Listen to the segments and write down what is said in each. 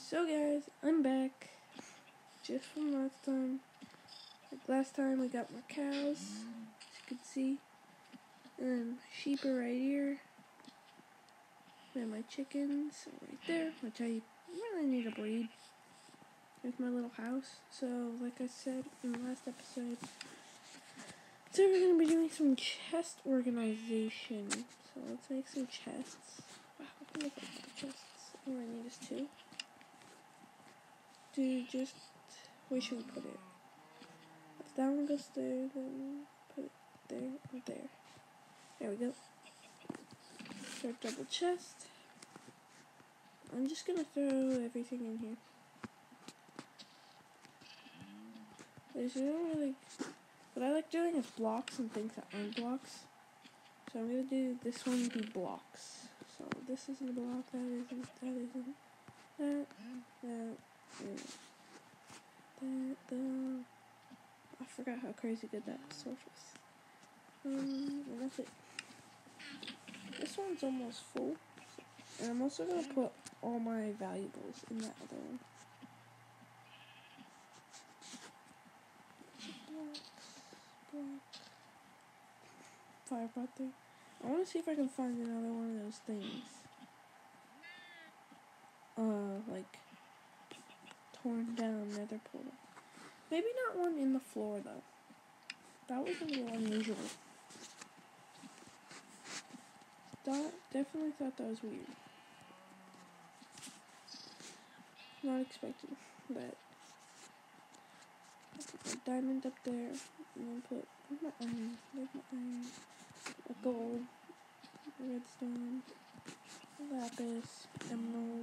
So guys, I'm back, just from last time. Like last time we got more cows, as you can see, and sheep are right here, and my chickens are right there, which I really need to breed. Here's my little house. So like I said in the last episode, today we're going to be doing some chest organization. So let's make some chests. Wow, look at the chests. All I need is two. Where should we put it? If that one goes there, then put it there and there. There we go. Our double chest. I'm just gonna throw everything in here. There's really, what I like doing is blocks and things that aren't blocks. So I'm gonna do this one be blocks. So this isn't a block, that isn't, that, I forgot how crazy good that sword was. And that's it. This one's almost full. And I'm also gonna put all my valuables in that other one. Fire pot there. I wanna see if I can find another one of those things. Like torn down nether portal. Maybe not one in the floor though. That was a little unusual. Definitely thought that was weird. Not expecting that. Put a diamond up there, and then put my iron. There's my iron. A gold, redstone, lapis, emerald,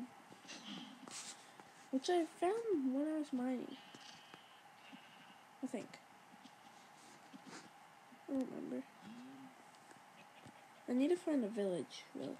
which I found when I was mining. I think. I don't remember. I need to find a village, though.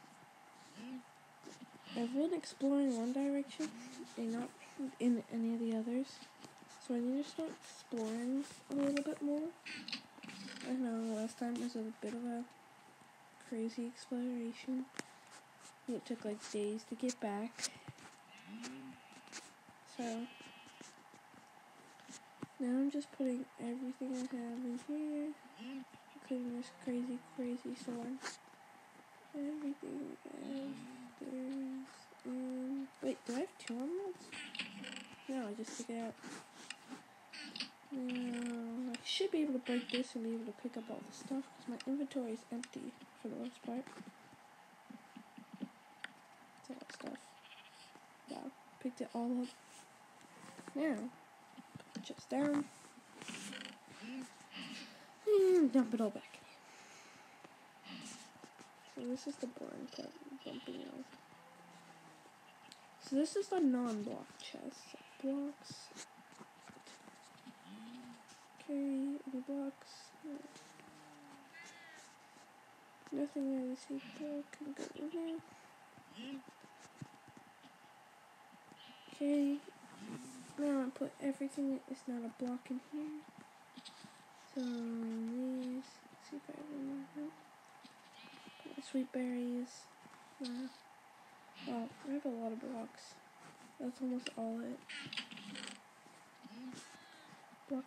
I've been exploring one direction and not in any of the others. So I need to start exploring a little bit more. I know last time was a bit of a crazy exploration. It took like days to get back. So now I'm just putting everything I have in here, including this crazy sword. Everything I have. Wait, do I have two emeralds? No, I just took it out. Now, I should be able to break this and be able to pick up all the stuff because my inventory is empty for the most part. It's a lot of stuff. Yeah, picked it all up. Now, put the chest down. And dump it all back. So this is the boring part, bumping out. So this is the non-block chest. Blocks. Okay, any blocks? No. Nothing I see can go in here. Okay. Now I put everything that is not a block in here. So these. Let's see if I remember. Put my sweet berries. Oh, I have a lot of blocks. That's almost all it. Block.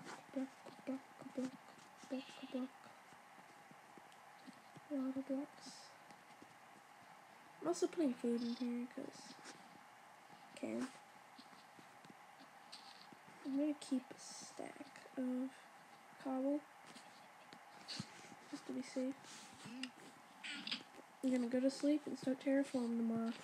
A lot of blocks. I'm also putting food in here because I can. I'm gonna keep a stack of cobble just to be safe. I'm gonna go to sleep and start terraforming tomorrow.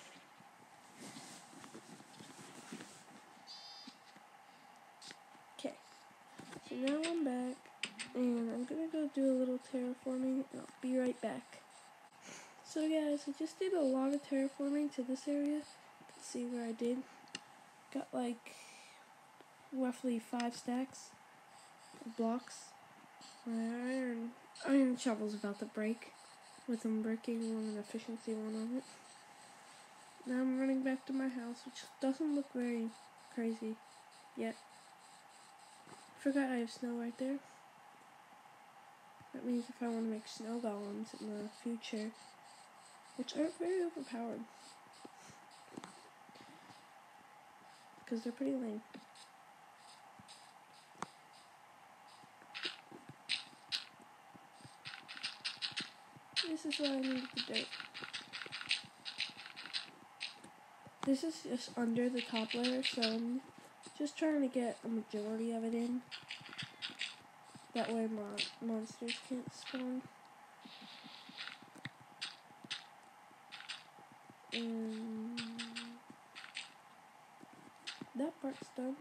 Okay, so now I'm back, and I'm gonna go do a little terraforming, and I'll be right back. So guys, I just did a lot of terraforming to this area. Let's see where I did. Got like roughly 5 stacks of blocks. My iron shovel's about to break with unbreaking one and efficiency one on it. Now I'm running back to my house, which doesn't look very crazy yet. Forgot I have snow right there. That means if I want to make snow golems in the future, which aren't very overpowered. because they're pretty lame. This is why I need the dirt. This is just under the top layer, so I'm just trying to get a majority of it in. That way monsters can't spawn. And that part's done.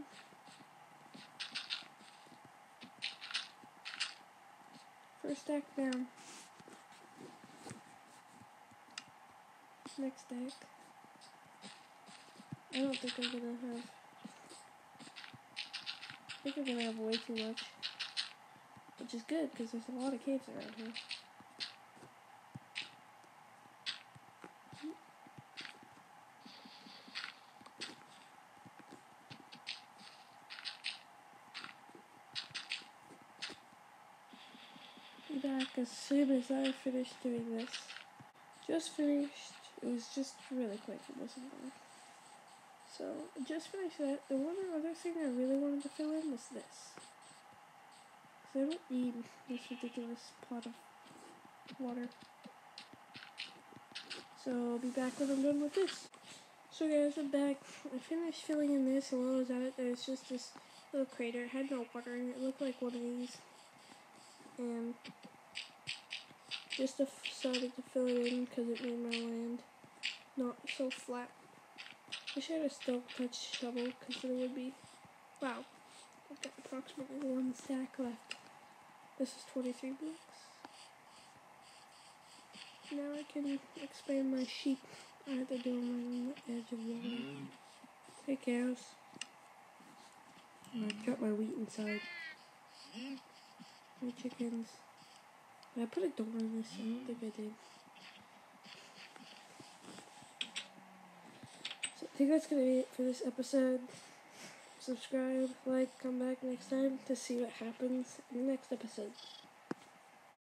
First stack down. Next stack. I don't think I'm gonna have. I think I'm gonna have way too much. Which is good, because there's a lot of caves around here. Be back as soon as I finish doing this. Just finished. It was just really quick. It wasn't long. So, I just finished that. The one other thing I really wanted to fill in was this. Because I don't need this ridiculous pot of water. So, I'll be back when I'm done with this. So guys, I'm back. I finished filling in this, and while I was at it, there's just this little crater. It had no water in it. It looked like one of these. And just decided to fill it in because it made my land not so flat. I should have still touched shovel because then it would be, wow, I've got approximately 1 stack left. This is 23 blocks. Now I can expand my sheep. I have to do them on the edge of water. Hey cows. I got my wheat inside. My chickens. I put a door in this, I don't think I did. So I think that's gonna be it for this episode. Subscribe, like, come back next time to see what happens in the next episode.